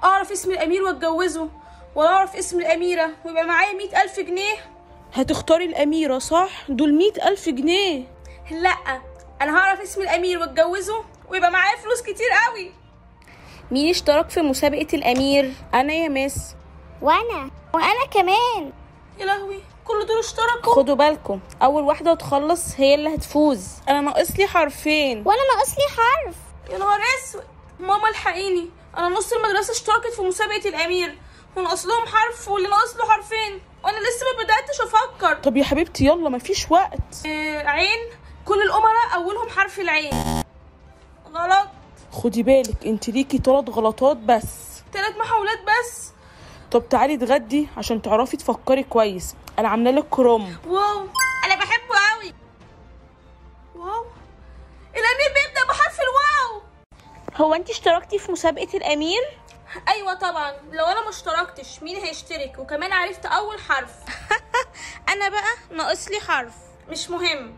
اعرف اسم الامير واتجوزه، ولا اعرف اسم الاميره ويبقى معايا 100,000 جنيه؟ هتختاري الاميره صح؟ دول 100,000 جنيه. لا، انا هعرف اسم الامير واتجوزه ويبقى معايا فلوس كتير قوي. مين اشترك في مسابقه الامير؟ انا يا مس. وانا كمان. يا لهوي، كل دول اشتركوا. خدوا بالكم، اول واحده تخلص هي اللي هتفوز. انا ناقص لي حرفين. وانا ناقص لي حرف. يا نهار اسود، ماما الحقيني، انا نص المدرسه اشتركت في مسابقه الامير وناقص لهم حرف واللي ناقص له حرفين وانا لسه ما بداتش افكر. طب يا حبيبتي يلا مفيش وقت. عين، كل الامراء اولهم حرف العين. غلط. خدي بالك انت ليكي 3 غلطات بس. 3 محاولات بس. طب تعالي اتغدي عشان تعرفي تفكري كويس. انا عامله لك كروم. واو، انا بحبه قوي. واو، الامير بيبدا بحرف الواو. هو انت اشتركتي في مسابقه الامير؟ ايوه طبعا، لو انا ما اشتركتش مين هيشترك؟ وكمان عرفت اول حرف. انا بقى ناقص لي حرف. مش مهم.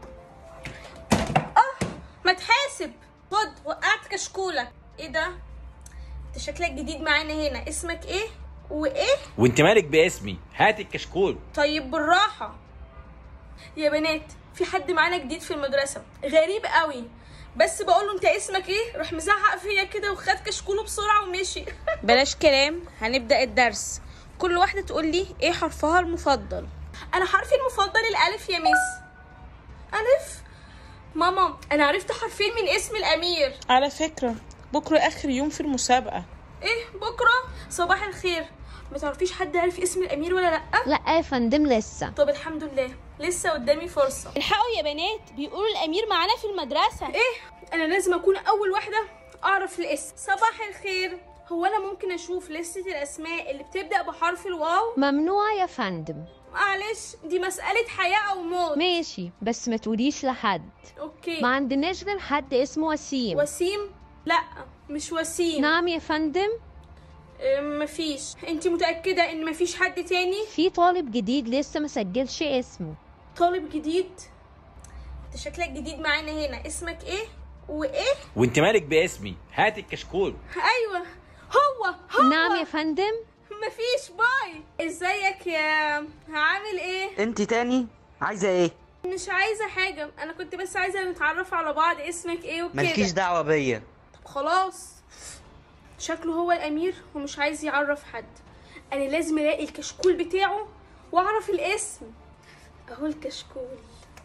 ما تحاسب. خد، وقعت كشكولك. ايه ده؟ انت شكلك جديد معانا هنا. اسمك ايه وايه؟ وانت مالك باسمي؟ هات الكشكول. طيب بالراحه يا بنات، في حد معانا جديد في المدرسه غريب قوي، بس بقول له انت اسمك ايه راح مزعق فيا كده وخد كشكوله بسرعه ومشي. بلاش كلام، هنبدا الدرس. كل واحده تقول لي ايه حرفها المفضل. انا حرفي المفضل الالف يا ميس. الف؟ ماما انا عرفت حرفين من اسم الامير. على فكره بكره اخر يوم في المسابقه. ايه بكره؟ صباح الخير، ما تعرفيش حد عارف اسم الامير ولا لا؟ لا يا فندم لسه. طب الحمد لله، لسه قدامي فرصه. الحقوا يا بنات، بيقولوا الامير معانا في المدرسه. ايه؟ انا لازم اكون اول واحده اعرف الاسم. صباح الخير، هو انا ممكن اشوف لستة الاسماء اللي بتبدا بحرف الواو؟ ممنوع يا فندم. معلش، دي مساله حياه او موت. ماشي، بس ما تقوليش لحد. اوكي. ما عندناش غير حد اسمه وسيم. وسيم؟ لا مش وسيم. نعم يا فندم. مفيش. انتي متاكده ان مفيش حد تاني؟ في طالب جديد لسه ما سجلش اسمه. طالب جديد؟ انت شكلك جديد معانا هنا. اسمك ايه وايه؟ وانت مالك باسمي؟ هات الكشكول. ايوه هو. نعم يا فندم. مفيش. باي. ازيك يا عامل ايه؟ انت تاني عايزه ايه؟ مش عايزه حاجه، انا كنت بس عايزه نتعرف على بعض. اسمك ايه وكده؟ مالكيش دعوه بيا. طب خلاص، شكله هو الامير ومش عايز يعرف حد. انا لازم الاقي الكشكول بتاعه واعرف الاسم. اهو الكشكول.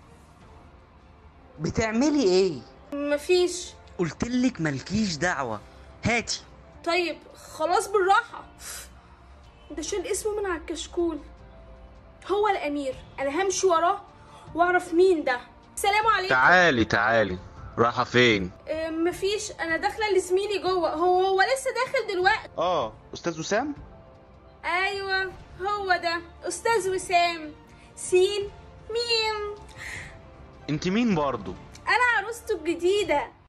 بتعملي ايه؟ مفيش. قلتلك مالكيش دعوه، هاتي. طيب خلاص بالراحه. ده شال اسمه من على الكشكول. هو الامير، انا همشي وراه واعرف مين ده. السلام عليكم. تعالي رايحه فين؟ مفيش، انا داخله لزميلي جوه. هو لسه داخل دلوقتي. استاذ وسام. ايوه هو ده استاذ وسام. سين ميم. انت مين برضو؟ انا عروسته الجديده.